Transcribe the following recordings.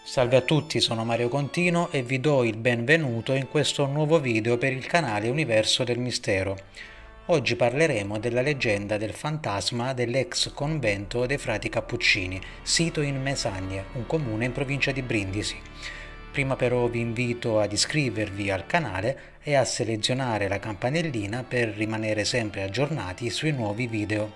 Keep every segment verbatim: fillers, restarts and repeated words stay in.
Salve a tutti, sono Mario Contino e vi do il benvenuto in questo nuovo video per il canale Universo del Mistero. Oggi parleremo della leggenda del fantasma dell'ex convento dei frati Cappuccini, sito in Mesagne, un comune in provincia di Brindisi. Prima però vi invito ad iscrivervi al canale e a selezionare la campanellina per rimanere sempre aggiornati sui nuovi video.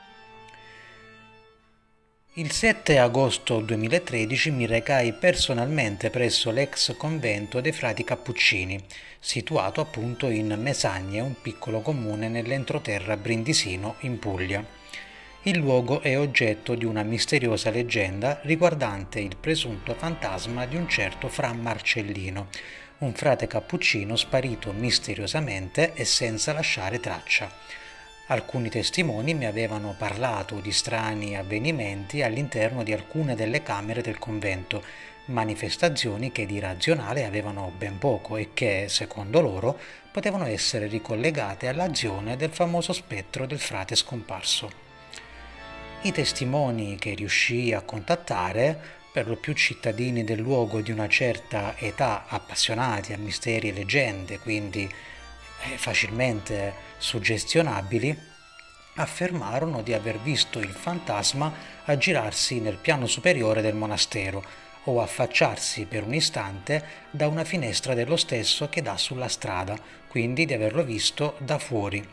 Il sette agosto duemilatredici mi recai personalmente presso l'ex convento dei frati Cappuccini, situato appunto in Mesagne, un piccolo comune nell'entroterra brindisino in Puglia. Il luogo è oggetto di una misteriosa leggenda riguardante il presunto fantasma di un certo Fra Marcellino, un frate cappuccino sparito misteriosamente e senza lasciare traccia. Alcuni testimoni mi avevano parlato di strani avvenimenti all'interno di alcune delle camere del convento, manifestazioni che di razionale avevano ben poco e che, secondo loro, potevano essere ricollegate all'azione del famoso spettro del frate scomparso. I testimoni che riuscii a contattare, per lo più cittadini del luogo di una certa età appassionati a misteri e leggende, quindi facilmente suggestionabili, affermarono di aver visto il fantasma aggirarsi nel piano superiore del monastero o affacciarsi per un istante da una finestra dello stesso che dà sulla strada, quindi di averlo visto da fuori.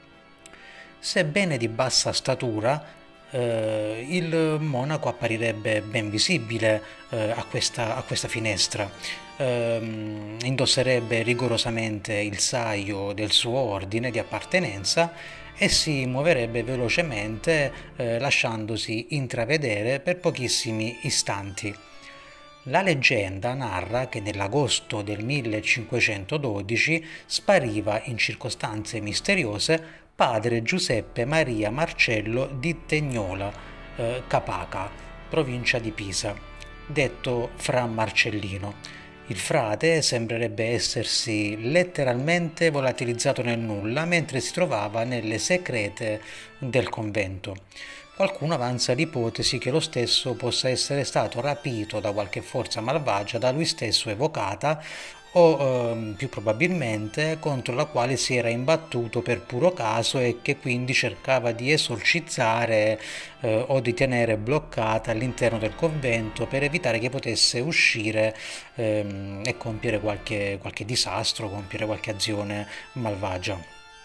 Sebbene di bassa statura, eh, il monaco apparirebbe ben visibile eh, a, questa, a questa finestra. Eh, indosserebbe rigorosamente il saio del suo ordine di appartenenza e si muoverebbe velocemente eh, lasciandosi intravedere per pochissimi istanti. La leggenda narra che nell'agosto del millecinquecentododici spariva in circostanze misteriose padre Giuseppe Maria Marcello di Tegnola, eh, Capaca, provincia di Pisa, detto Fra Marcellino. Il frate sembrerebbe essersi letteralmente volatilizzato nel nulla mentre si trovava nelle segrete del convento. Qualcuno avanza l'ipotesi che lo stesso possa essere stato rapito da qualche forza malvagia da lui stesso evocata o eh, più probabilmente contro la quale si era imbattuto per puro caso e che quindi cercava di esorcizzare eh, o di tenere bloccata all'interno del convento per evitare che potesse uscire ehm, e compiere qualche, qualche disastro, compiere qualche azione malvagia.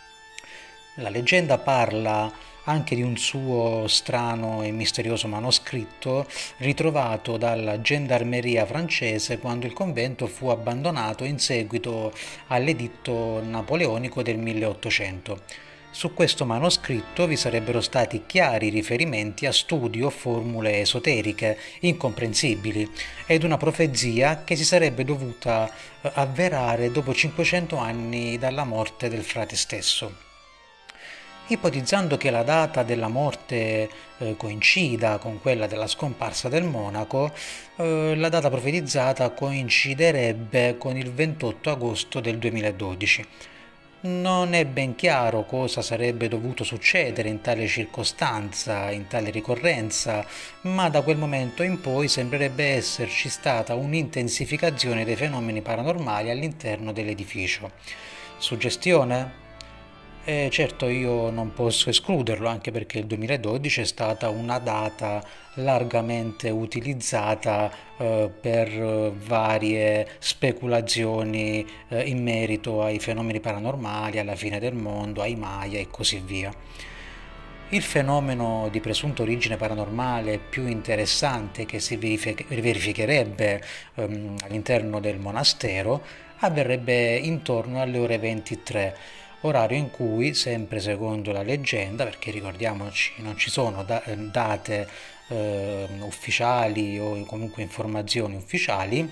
La leggenda parla anche di un suo strano e misterioso manoscritto ritrovato dalla gendarmeria francese quando il convento fu abbandonato in seguito all'editto napoleonico del milleottocento. Su questo manoscritto vi sarebbero stati chiari riferimenti a studi o formule esoteriche incomprensibili ed una profezia che si sarebbe dovuta avverare dopo cinquecento anni dalla morte del frate stesso. Ipotizzando che la data della morte eh, coincida con quella della scomparsa del monaco, eh, la data profetizzata coinciderebbe con il ventotto agosto del duemiladodici. Non è ben chiaro cosa sarebbe dovuto succedere in tale circostanza, in tale ricorrenza, ma da quel momento in poi sembrerebbe esserci stata un'intensificazione dei fenomeni paranormali all'interno dell'edificio. Suggestione? Eh, certo, io non posso escluderlo, anche perché il duemiladodici è stata una data largamente utilizzata eh, per eh, varie speculazioni eh, in merito ai fenomeni paranormali, alla fine del mondo, ai Maya e così via. Il fenomeno di presunta origine paranormale più interessante che si verificherebbe ehm, all'interno del monastero avverrebbe intorno alle ore ventitré, orario in cui, sempre secondo la leggenda, perché ricordiamoci non ci sono da date eh, ufficiali o comunque informazioni ufficiali,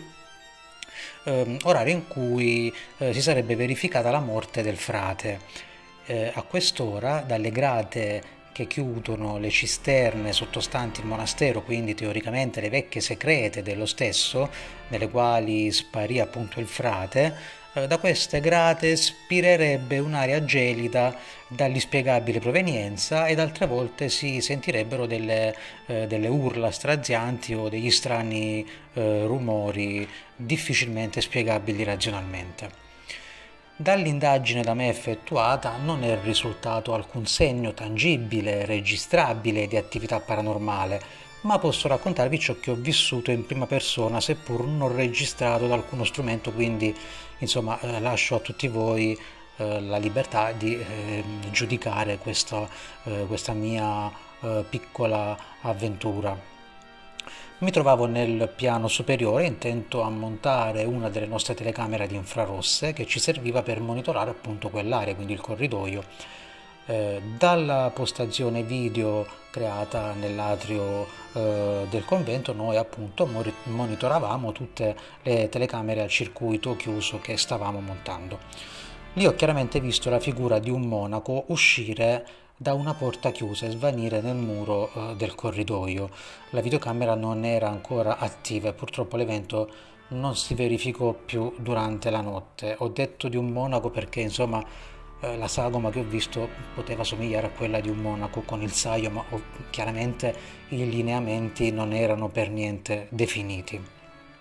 eh, orario in cui eh, si sarebbe verificata la morte del frate. Eh, a quest'ora, dalle grate che chiudono le cisterne sottostanti il monastero, quindi teoricamente le vecchie secrete dello stesso, nelle quali sparì appunto il frate, da queste grate spirerebbe un'aria gelida dall'inspiegabile provenienza ed altre volte si sentirebbero delle, eh, delle urla strazianti o degli strani eh, rumori difficilmente spiegabili razionalmente. Dall'indagine da me effettuata non è risultato alcun segno tangibile, registrabile di attività paranormale, ma posso raccontarvi ciò che ho vissuto in prima persona, seppur non registrato da alcuno strumento, quindi insomma eh, lascio a tutti voi eh, la libertà di eh, giudicare questa, eh, questa mia eh, piccola avventura. Mi trovavo nel piano superiore intento a montare una delle nostre telecamere ad infrarosse che ci serviva per monitorare appunto quell'area, quindi il corridoio. Eh, dalla postazione video creata nell'atrio eh, del convento noi appunto monitoravamo tutte le telecamere al circuito chiuso che stavamo montando. Lì ho chiaramente visto la figura di un monaco uscire da una porta chiusa e svanire nel muro eh, del corridoio. La videocamera non era ancora attiva e purtroppo l'evento non si verificò più durante la notte. Ho detto di un monaco perché insomma eh, la sagoma che ho visto poteva somigliare a quella di un monaco con il saio, ma oh, chiaramente i lineamenti non erano per niente definiti.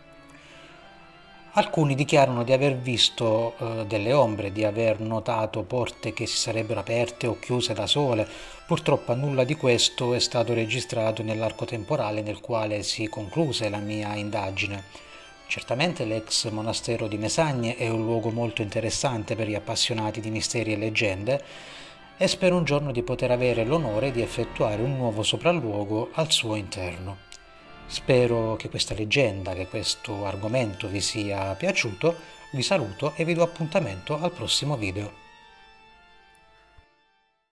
Alcuni dichiarano di aver visto eh, delle ombre, di aver notato porte che si sarebbero aperte o chiuse da sole. Purtroppo nulla di questo è stato registrato nell'arco temporale nel quale si concluse la mia indagine. Certamente l'ex monastero di Mesagne è un luogo molto interessante per gli appassionati di misteri e leggende e spero un giorno di poter avere l'onore di effettuare un nuovo sopralluogo al suo interno. Spero che questa leggenda, che questo argomento vi sia piaciuto, vi saluto e vi do appuntamento al prossimo video.